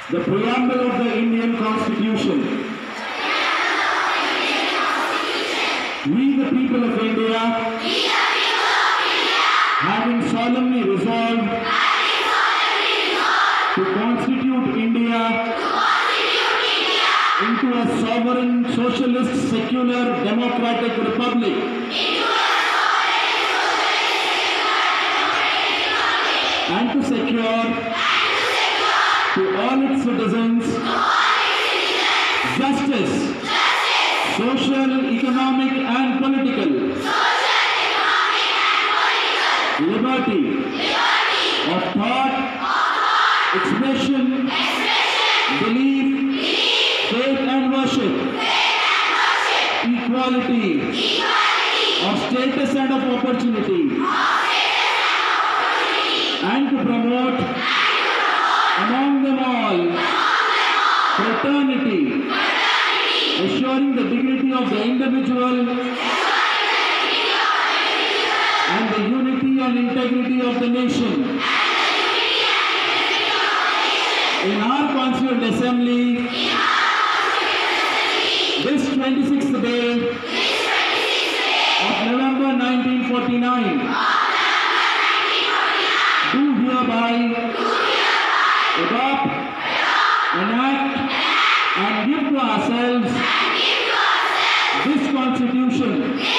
The Preamble of the Indian Constitution. We the people of India, having solemnly resolved to constitute India into a sovereign, socialist, secular, democratic republic, and to secure to all its citizens justice, social, economic and political liberty of thought, expression, belief, faith and worship, equality of status and of opportunity, and to promote among them all fraternity, assuring the dignity of the individual and the unity and integrity of the nation. In our Constituent Assembly, this 26th day of November 1949, do hereby adopt, enact, and give to ourselves this Constitution